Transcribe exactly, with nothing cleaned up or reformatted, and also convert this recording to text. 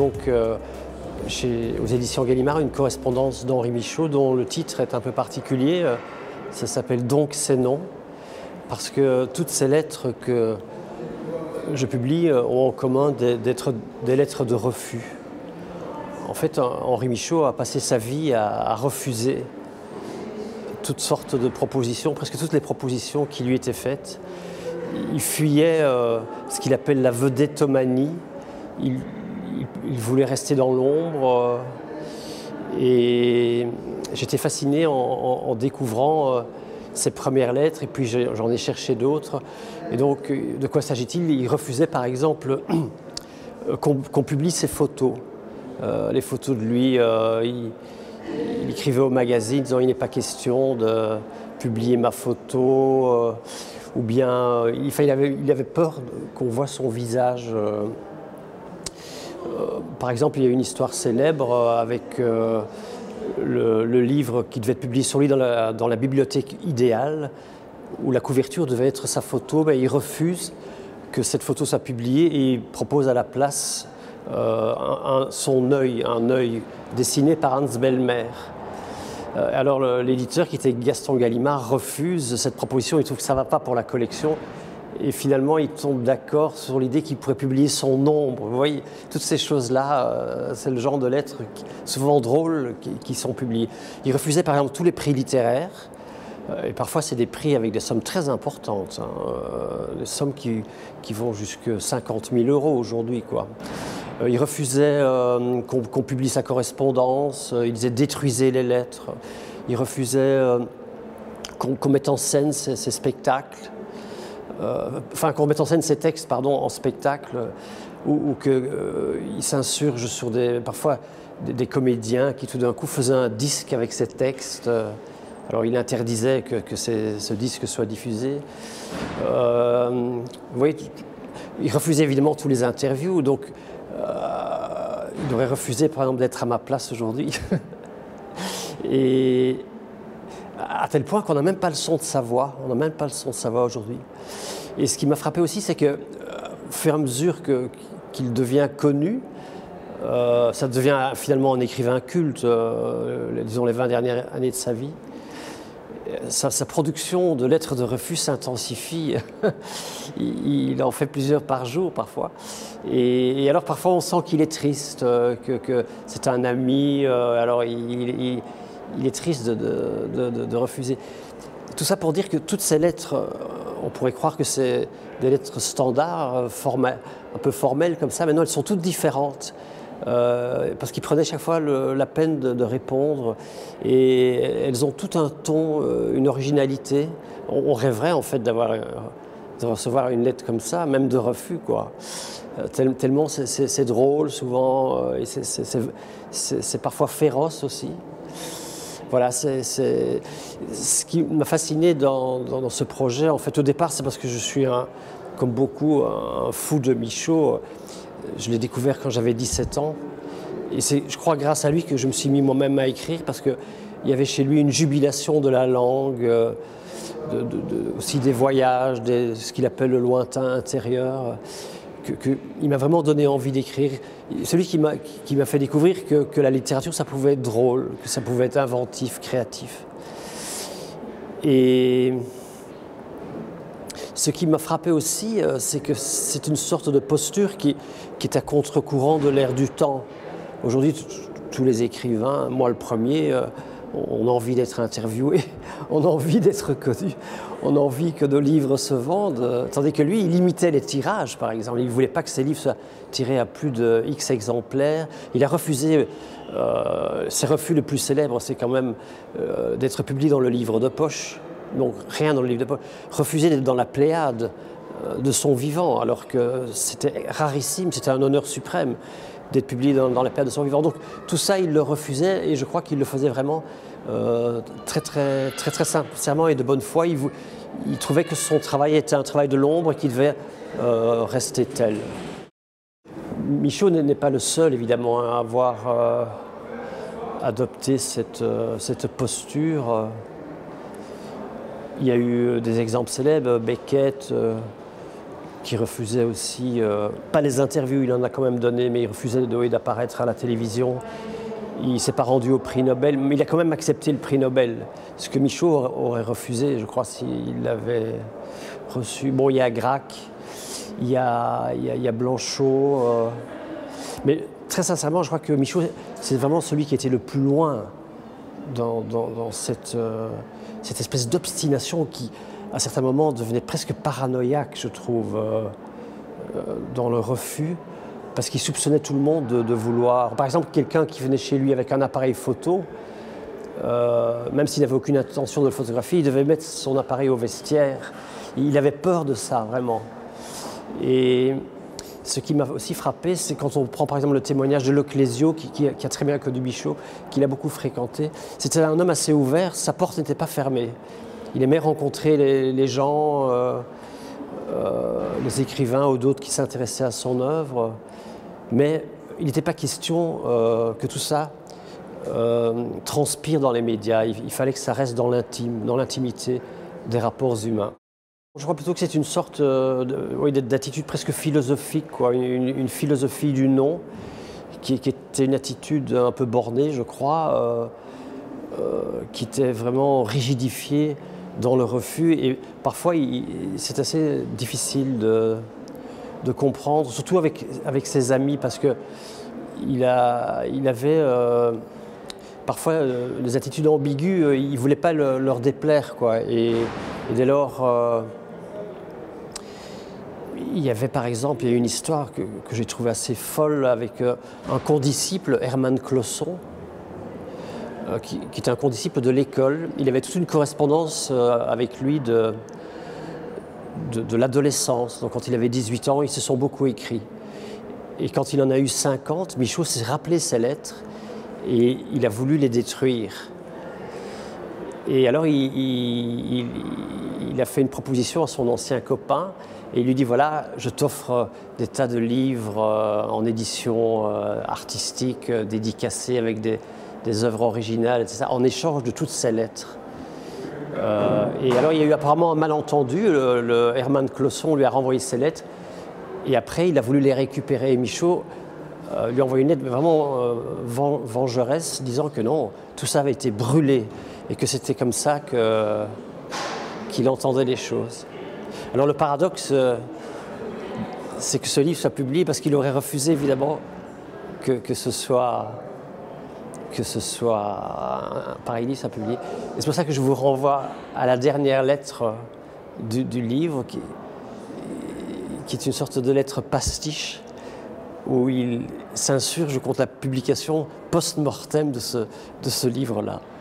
donc euh, chez, aux éditions Gallimard une correspondance d'Henri Michaud dont le titre est un peu particulier. Ça s'appelle Donc c'est non, parce que toutes ces lettres que je publie ont en commun d'être des lettres de refus. En fait, Henri Michaud a passé sa vie à, à refuser toutes sortes de propositions, presque toutes les propositions qui lui étaient faites. Il fuyait euh, ce qu'il appelle la vedettomanie. Il, il, il voulait rester dans l'ombre. Euh, et j'étais fasciné en, en, en découvrant euh, ses premières lettres, et puis j'en ai cherché d'autres. Et donc, de quoi s'agit-il? Il refusait, par exemple, qu'on qu'on publie ses photos. Euh, les photos de lui, euh, il, il écrivait au magazine disant il n'est pas question de publier ma photo, euh, ou bien euh, il, il, avait, il avait peur qu'on voit son visage. Euh, euh, par exemple, il y a une histoire célèbre avec euh, le, le livre qui devait être publié sur lui dans la, dans la bibliothèque idéale, où la couverture devait être sa photo. Ben, il refuse que cette photo soit publiée et il propose à la place Euh, un, un, son œil, un œil dessiné par Hans Bellmer. Euh, alors l'éditeur, qui était Gaston Gallimard, refuse cette proposition, il trouve que ça ne va pas pour la collection, et finalement il tombe d'accord sur l'idée qu'il pourrait publier son ombre. Vous voyez, toutes ces choses-là, euh, c'est le genre de lettres qui, souvent drôles qui, qui sont publiées. Il refusait par exemple tous les prix littéraires, et parfois c'est des prix avec des sommes très importantes, hein, euh, des sommes qui, qui vont jusqu'à cinquante mille euros aujourd'hui, quoi. Euh, il refusait euh, qu'on qu'on publie sa correspondance, euh, il disait détruisez les lettres, il refusait euh, qu'on qu'on mette en scène ses, ses spectacles, euh, enfin qu'on mette en scène ses textes, pardon, en spectacle, ou, ou qu'il euh, s'insurge sur des, parfois des, des comédiens qui tout d'un coup faisaient un disque avec ses textes. Euh, Alors il interdisait que, que ces, ce disque soit diffusé. Euh, vous voyez, il refusait évidemment tous les interviews, donc euh, il aurait refusé par exemple d'être à ma place aujourd'hui. Et à tel point qu'on n'a même pas le son de sa voix, on n'a même pas le son de sa voix aujourd'hui. Et ce qui m'a frappé aussi, c'est que euh, au fur et à mesure que, qu'il devient connu, euh, ça devient finalement un écrivain culte, euh, disons les vingt dernières années de sa vie. Sa, sa production de lettres de refus s'intensifie. il, il en fait plusieurs par jour parfois. Et, et alors parfois on sent qu'il est triste, euh, que, que c'est un ami, euh, alors il, il, il est triste de, de, de, de refuser. Tout ça pour dire que toutes ces lettres, euh, on pourrait croire que c'est des lettres standards, euh, formelles, un peu formelles comme ça, mais non, elles sont toutes différentes. Euh, parce qu'ils prenaient chaque fois le, la peine de, de répondre, et elles ont tout un ton, euh, une originalité. On, on rêverait en fait d'avoir, euh, de recevoir une lettre comme ça, même de refus, quoi. Euh, tel, tellement c'est drôle souvent, euh, et c'est parfois féroce aussi. Voilà, c'est ce qui m'a fasciné dans, dans, dans ce projet. En fait, au départ, c'est parce que je suis, un, comme beaucoup, un fou de Michaud. Je l'ai découvert quand j'avais dix-sept ans, et c'est, je crois, grâce à lui que je me suis mis moi-même à écrire, parce qu'il y avait chez lui une jubilation de la langue, de, de, de, aussi des voyages, des, ce qu'il appelle le lointain intérieur, que, que, il m'a vraiment donné envie d'écrire. Celui qui m'a qui m'a fait découvrir que, que la littérature, ça pouvait être drôle, que ça pouvait être inventif, créatif. Et ce qui m'a frappé aussi, c'est que c'est une sorte de posture qui, qui est à contre-courant de l'ère du temps. Aujourd'hui, tous les écrivains, moi le premier, euh, on a envie d'être interviewé, on a envie d'être connu, on a envie que nos livres se vendent, euh, tandis que lui, il limitait les tirages, par exemple. Il ne voulait pas que ses livres soient tirés à plus de X exemplaires. Il a refusé, euh, ses refus le plus célèbre, c'est quand même euh, d'être publié dans le livre de poche. Donc rien dans le livre de poche, refusé d'être dans la Pléiade euh, de son vivant, alors que c'était rarissime, c'était un honneur suprême d'être publié dans, dans la Pléiade de son vivant. Donc tout ça, il le refusait, et je crois qu'il le faisait vraiment euh, très, très, très, très sincèrement et de bonne foi. Il, il trouvait que son travail était un travail de l'ombre et qu'il devait euh, rester tel. Michaud n'est pas le seul, évidemment, à avoir euh, adopté cette, euh, cette posture. Il y a eu des exemples célèbres, Beckett, euh, qui refusait aussi, euh, pas les interviews, il en a quand même donné, mais il refusait de- d'apparaître à la télévision. Il ne s'est pas rendu au prix Nobel, mais il a quand même accepté le prix Nobel. Ce que Michaud aurait- aurait refusé, je crois, s'il l'avait reçu. Bon, il y a Gracq, il y a, il y a, il y a Blanchot. euh, mais très sincèrement, je crois que Michaud, c'est vraiment celui qui était le plus loin dans, dans- dans cette, euh, cette espèce d'obstination qui, à certains moments, devenait presque paranoïaque, je trouve, euh, euh, dans le refus. Parce qu'il soupçonnait tout le monde de, de vouloir... Par exemple, quelqu'un qui venait chez lui avec un appareil photo, euh, même s'il n'avait aucune intention de le photographier, il devait mettre son appareil au vestiaire. Il avait peur de ça, vraiment. Et ce qui m'a aussi frappé, c'est quand on prend par exemple le témoignage de Leclésio, qui, qui, qui a très bien connu Michaud, qu'il a beaucoup fréquenté. C'était un homme assez ouvert, sa porte n'était pas fermée. Il aimait rencontrer les, les gens, euh, euh, les écrivains ou d'autres qui s'intéressaient à son œuvre. Mais il n'était pas question euh, que tout ça euh, transpire dans les médias. Il, il fallait que ça reste dans l'intime, dans l'intimité des rapports humains. Je crois plutôt que c'est une sorte euh, de, oui, d'attitude presque philosophique, quoi, une, une philosophie du non, qui, qui était une attitude un peu bornée, je crois, euh, euh, qui était vraiment rigidifiée dans le refus. Et parfois, c'est assez difficile de... de comprendre, surtout avec, avec ses amis, parce que il, a, il avait euh, parfois euh, des attitudes ambiguës, euh, il ne voulait pas le, leur déplaire, quoi. Et, et dès lors, euh, il y avait par exemple, il y a une histoire que, que j'ai trouvée assez folle avec euh, un condisciple, Hermann Clausson, euh, qui, qui était un condisciple de l'école. Il avait toute une correspondance euh, avec lui de de, de l'adolescence. Donc quand il avait dix-huit ans, ils se sont beaucoup écrits. Et quand il en a eu cinquante, Michaud s'est rappelé ces lettres et il a voulu les détruire. Et alors il, il, il, il a fait une proposition à son ancien copain et il lui dit voilà, je t'offre des tas de livres euh, en édition euh, artistique, euh, dédicacés avec des, des œuvres originales, et cetera, en échange de toutes ces lettres. Euh, et alors il y a eu apparemment un malentendu, le, le Hermann Clausson lui a renvoyé ses lettres et après il a voulu les récupérer et Michaud euh, lui a envoyé une lettre vraiment euh, vengeresse disant que non, tout ça avait été brûlé et que c'était comme ça que, qu'il entendait les choses. Alors le paradoxe, euh, c'est que ce livre soit publié parce qu'il aurait refusé évidemment que, que ce soit... que ce soit un pareil livre soit publié. Et c'est pour ça que je vous renvoie à la dernière lettre du, du livre, qui, qui est une sorte de lettre pastiche, où il s'insurge contre la publication post-mortem de ce, de ce livre-là.